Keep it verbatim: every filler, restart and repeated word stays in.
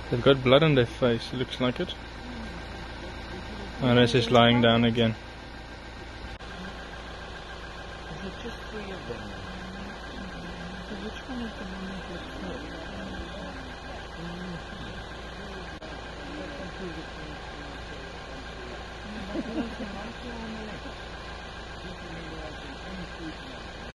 They've got blood on their face, it looks like it. And this is lying down again. Is it just three of them? So which one is the one that looks like?